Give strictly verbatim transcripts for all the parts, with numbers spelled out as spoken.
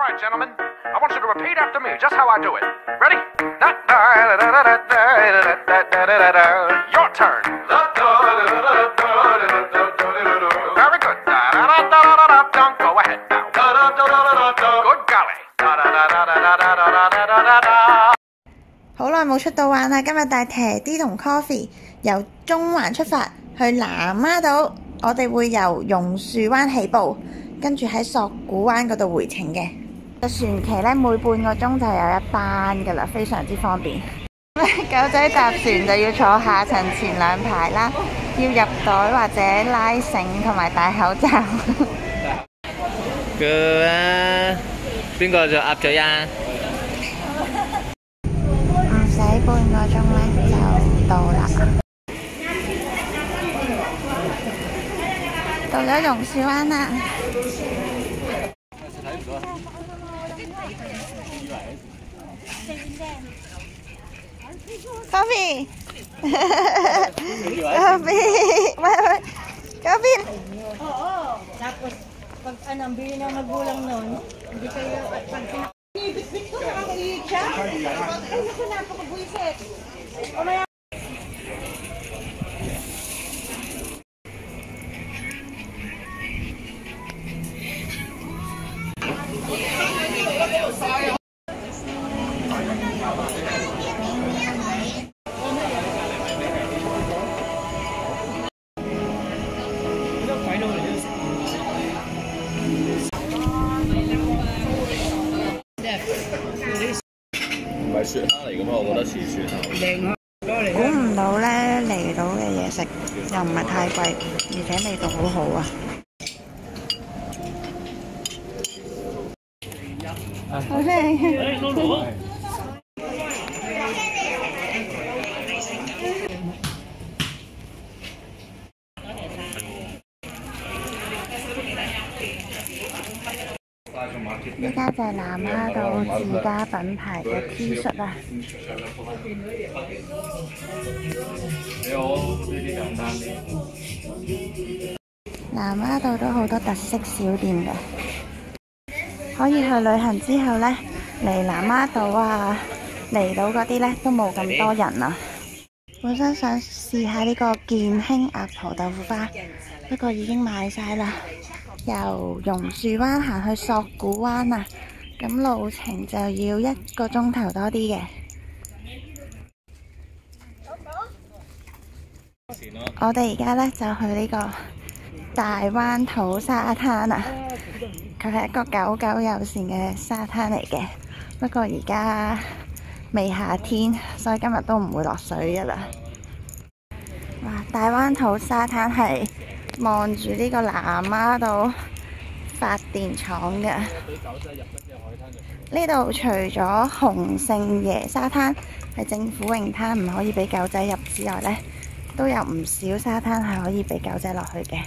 right, gentlemen. I want you to repeat after me, just how I do it. Ready? Your turn. Very good. Go ahead now. Good golly. 好耐冇出到玩啦！今日帶 Teddy 同 Coffee 由中環出發去南丫島，我哋會由榕樹灣起步，跟住喺索罟灣嗰度回程嘅。船期咧每半個鐘就有一班噶啦，非常之方便。狗仔搭船就要坐下層前兩排啦，要入袋或者拉繩同埋戴口罩。 佢啊，邊個就鴨嘴啊？ 唔使半個鐘咧就到啦，到咗榕樹灣啦。Coffee， Coffee， 喂喂 ，Coffee。 Oo, tapos pag anong bili ng magulang nun, hindi kayo pag pinibit-bit ko, nakakaiit siya. Ay, naku, napakabuisit. O maya. 雪蝦嚟㗎嘛，我覺得似雪蝦。 估唔到咧嚟到嘅嘢食又唔係太貴，而且味道好好啊！好靚。依家就係南丫島自家品牌嘅 T 恤啊！南丫島都好多特色小店嘅，可以去旅行之後呢，嚟南丫島啊、離島嗰啲呢都冇咁多人啊。本身想試下呢個建興鴨婆豆腐花，不過已經賣晒啦。由榕樹灣行去索罟灣啊，咁路程就要一個鐘頭多啲嘅。我哋而家呢就去呢個大灣土沙灘啊，佢係一個狗狗友善嘅沙灘嚟嘅。不過而家未夏天，所以今日都唔會落水噶啦。哇！大灣土沙灘係望住呢個南丫島發電廠嘅。呢度除咗洪聖爺沙灘係政府泳灘唔可以俾狗仔入之外呢，都有唔少沙灘係可以俾狗仔落去嘅。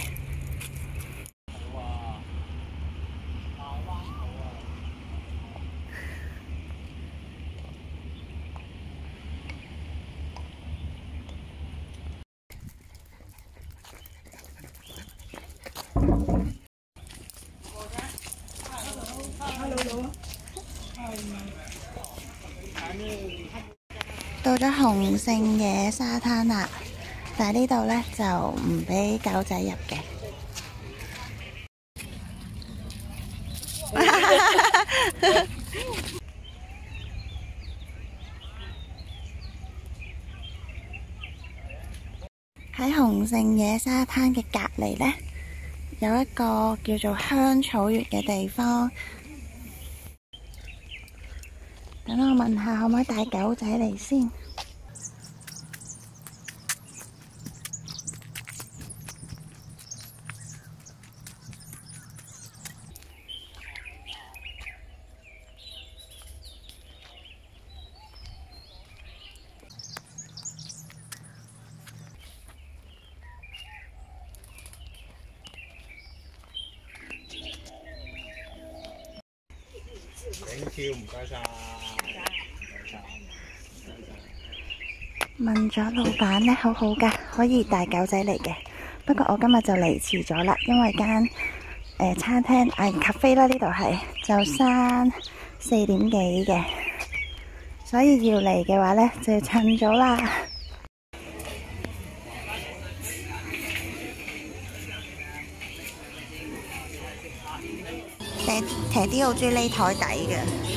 到咗洪聖爺沙灘啦，但係呢度呢就唔俾狗仔入嘅。喺洪聖爺沙灘嘅隔離呢，有一個叫做香草園嘅地方。等我問下可唔可以帶狗仔嚟先。 Thank you，唔該晒。 問咗老闆呢，好好噶，可以帶狗仔嚟嘅。不過我今日就嚟遲咗啦，因為間誒餐廳藝咖啡啦，呢度係就閂四點幾嘅，所以要嚟嘅話呢，就要趁早啦。誒，騎啲好中意匿台底嘅。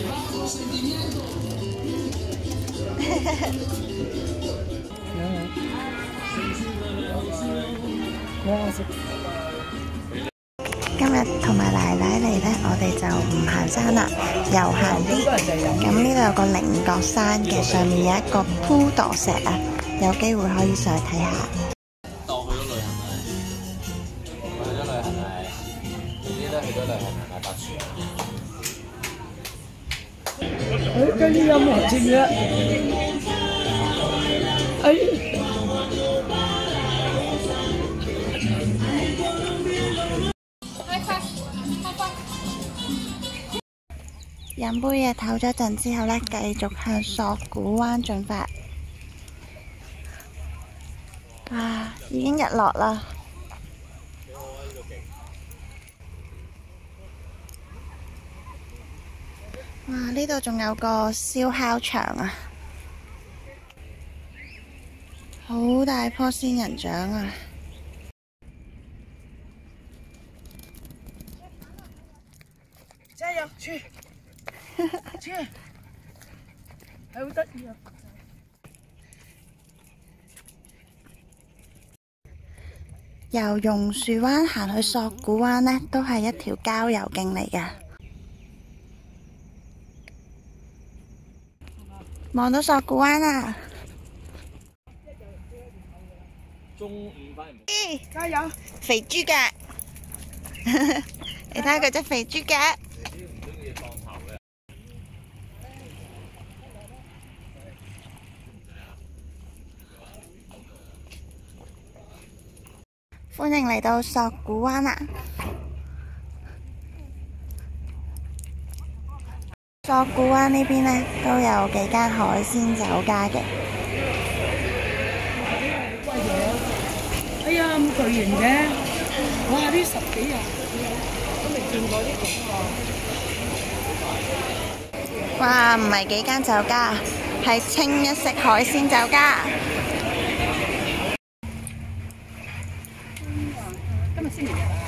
今日同埋奶奶嚟呢，我哋就唔行山啦，遊行啲。咁呢度有個菱角山嘅，上面有一個鋪墮石啊，有機會可以上去睇下。 當去咗旅行係，我去咗旅行係，呢啲咧去咗旅行係買白船。 誒，跟住有冇錢嘅？誒。 飲杯嘢唞咗陣之後呢，繼續向索罟灣進發。啊，已經日落啦！哇，呢度仲有個燒烤場啊，好大棵仙人掌啊！ 加油，去！去，好得意啊！ 由榕樹灣行去索罟灣呢，都係一條郊遊徑嚟㗎。望到索罟灣啊！ 中午翻唔？ 加油！ 肥豬腳，你睇下佢隻肥豬腳。歡迎嚟到索罟灣啊！索罟灣呢邊呢，都有幾間海鮮酒家嘅。 哎呀，咁巨型嘅！哇，呢十幾日都未見過呢種喎。 哇，唔係幾間酒家，係清一色海鮮酒家。 今日星期日啊，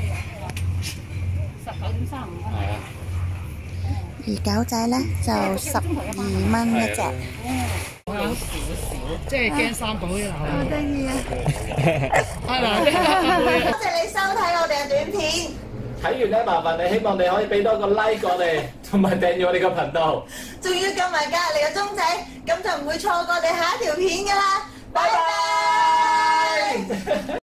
十九點三十五分。 係啊。 而狗仔呢，就十二蚊一隻。 我有少少，即係驚三寶啲好得意啊！ 係咪？ 多謝你收睇我哋嘅短片。 睇完咧，麻煩你，希望你可以俾多個 like 我哋，同埋訂閱我哋個頻道。 仲要撳埋隔離個鐘仔，咁就唔會錯過我哋下一條片㗎啦。